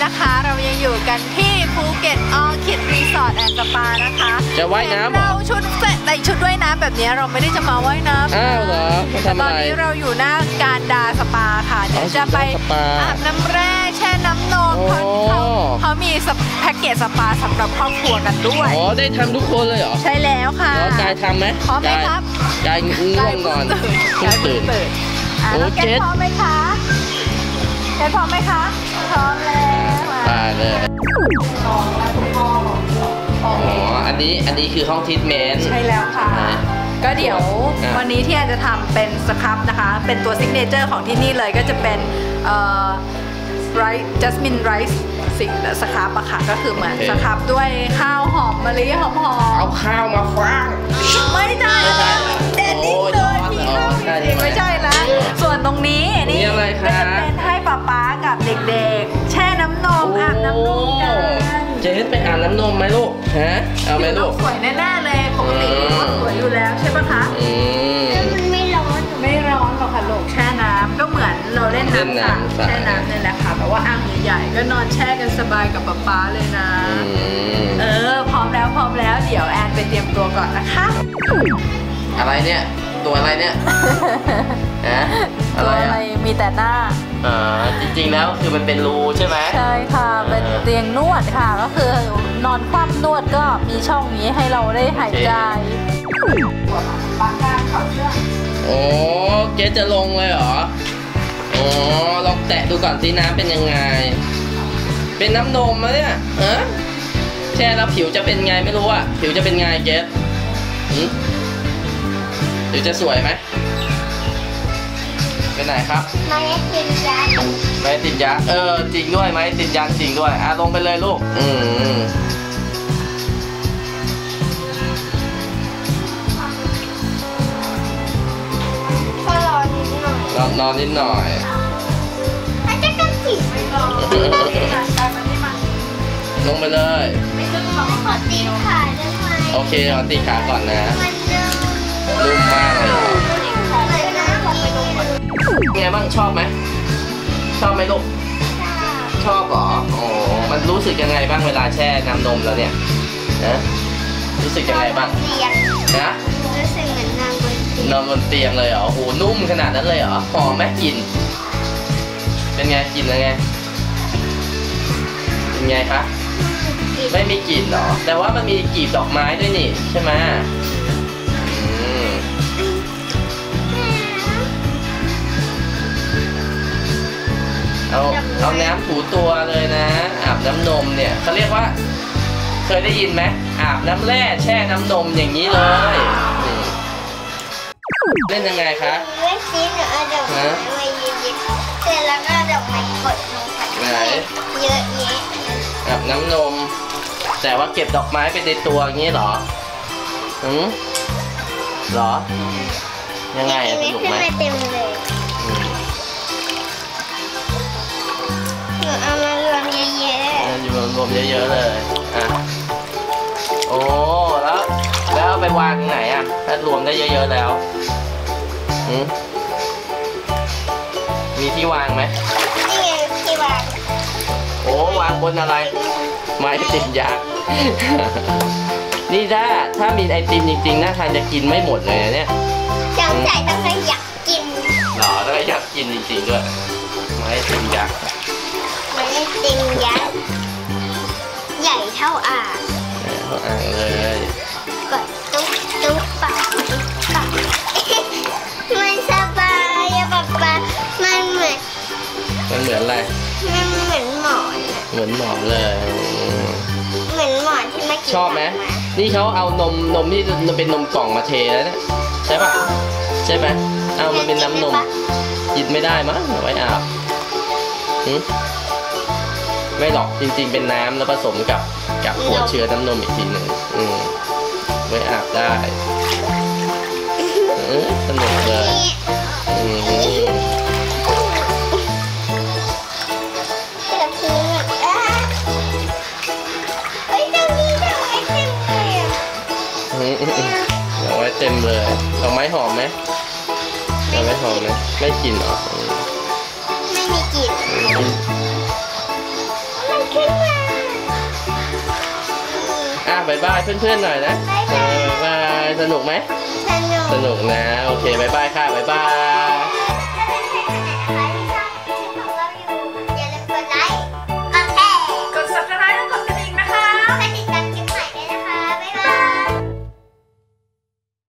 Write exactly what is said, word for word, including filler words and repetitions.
นะคะเรายังอยู่กันที่ภูเก็ตออคิดรีสอร์ทแอนด์สปานะคะจะว่ายน้ำเหรอเราชุดใส่ชุดว่ายน้ำแบบนี้เราไม่ได้จะมาว่ายน้ำอ้าวเหรอมาทำอะไรตอนนี้เราอยู่หน้าการดาสปาค่ะเดี๋ยวจะไปอาบน้ำแร่แช่น้ำนมเขาเขามีแพ็กเกจสปาสำหรับครอบครัวกันด้วยอ๋อได้ทำทุกคนเลยเหรอใช่แล้วค่ะแล้วกายทำไหมพร้อมไหมครับกายง่วงนอนเพิ่งตื่นโอ้เจ๊พร้อมไหมคะเจ๊พร้อมไหมคะพร้อมแล้วไปเลยอ๋ออันนี้อันนี้คือห้องทรีทเมนต์ใช่แล้วค่ะก็เดี๋ยววันนี้ที่แอนจะทำเป็นสครับนะคะเป็นตัวซิกเนเจอร์ของที่นี่เลยก็จะเป็นเอ่อไรซ์จัสมินไรซ์สิ่งสครับอะค่ะก็คือเหมือนสครับด้วยข้าวหอมมะลิหอมหอมเอาข้าวมาคว้างไม่ได้เด็ดนิดเลยที่ข้าวจริงไม่ใช่นะส่วนตรงนี้นี่ก็จะเป็นให้ป๊าป๊ากับเด็กๆแช่น้ำนมอาบน้ำนมกันเจ๊ไปอาบน้ำนมไหมลูกฮะเอาไหมลูกสวยแน่ๆเลยปกติก็สวยอยู่แล้วใช่ปะคะมันไม่ร้อนไม่ร้อนหรอกค่ะลูกแช่น้ำก็เหมือนเราเล่นน้ำสระแช่น้ำนี่แหละค่ะแต่ว่าอ่างใหญ่ๆก็นอนแช่กันสบายกับป๊าป๊าเลยนะเออพร้อมแล้วพร้อมแล้วเดี๋ยวแอนไปเตรียมตัวก่อนนะคะอะไรเนี่ยตัวอะไรเนี่ยฮะตัวอะไรมีแต่หน้าอ่าจริงๆแล้วคือมันเป็นรูใช่ไหมใช่ค่ะเป็นเตียงนวดค่ะก็คือนอนคว่ำนวดก็มีช่องนี้ให้เราได้หายใจปากกาขอเชือกโอ้เจ๊จะลงเลยเหรออ๋อลองแตะดูก่อนสิน้ำเป็นยังไงเป็นน้ำนมมะเนี่ยฮะแช่แล้วผิวจะเป็นไงไม่รู้อ่ะผิวจะเป็นไงเจ๊ผิวจะสวยไหมเป็นไหนครับไม่ติดยันไม่ติดยันเออจริงด้วยไหมติดยันจริงด้วยอ่ะลงไปเลยลูกอืมก็รอนิดหน่อยนอนนอนนิดหน่อยอาจจะกระติกไม่รอลงไปเลยขอตีขาได้ไหมโอเคขอตีขาก่อนนะนุ่มมากเลยไงบ้างชอบไหมชอบไหมลูกชอบเหรอโอ้มันรู้สึกยังไงบ้างเวลาแช่น้ำนมแล้วเนี่ยนะรู้สึกยังไงบ้างนะรู้สึกเหมือนนอนบนเตียงนอนบนเตียงเลยเหรอโอ้นุ่มขนาดนั้นเลยเหรอหอมไหมกลิ่นเป็นไงกลิ่นอะไรไงเป็นไงคะไม่มีกลิ่นหรอแต่ว่ามันมีกลีบดอกไม้ด้วยนี่ใช่ไหมเอาเอาน้ำถูตัวเลยนะอาบน้ำนมเนี่ยเขาเรียกว่าเคยได้ยินไหมอาบน้ำแร่แช่น้ำนมอย่างนี้เลยเล่นยังไงคะเล่นซีนเอาดอกไม้มายืนๆเสร็จแล้วก็ดอกไม้กดลงไปเยอะแยะอาบน้ำนมแต่ว่าเก็บดอกไม้ไปในตัวอย่างนี้เหรอหืมเหรอยังไงสนุกไหมเต็มเลยเอามารวมเยอะๆอยู่รวมเยอะๆเลยอ่ะโอ้แล้วแล้วเอาไปวางไหนอ่ะถ้ารวมได้เยอะๆแล้วอืมมีที่วางไหมนี่ไงที่วางโอ้วางบนอะไรไม้ติดยักษ์นี่ถ้าถ้ามีไอติมจริงๆน่าทานจะกินไม่หมดเลยเนี่ยจังใจต้องให้อยากกินหรอต้องให้อยากกินจริงๆด้วยไม้ติดยักษ์ไม้ติมยักษ์ใหญ่เท่าอ่างเท่าอ่างเลยกดตุ๊บตุ๊บปากตุ๊บปากมันสบายอะป๊าป๊ามันเหมือนมันเหมือนอะไรมันเหมือนหมอนเหมือนหมอนเลยเหมือนหมอนที่เมื่อกี้ชอบไหมนี่เขาเอานมนมที่เป็นนมกล่องมาเทแล้วเนี่ยใช่ปะใช่ไหมเอามันเป็นน้ำนมกินไม่ได้มั้งไว้อาบไม่หรอกจริงๆเป็นน้ำแล้วผสมกับกับหัวเชื้อน้ำนมอีกทีหนึ่งอืมไว้อาบได้สนุกเลยอืมเอาไว้เต็มเลยดอกไม้หอมไหมดอกไม้หอมไหมไม่กลิ่นหรอไม่มีกลิ่นมันบายบายเพื่อนๆหน่อยนะเออบายบายสนุกไหมสนุกสนุกนะโอเคบายบายค่ะบายบาย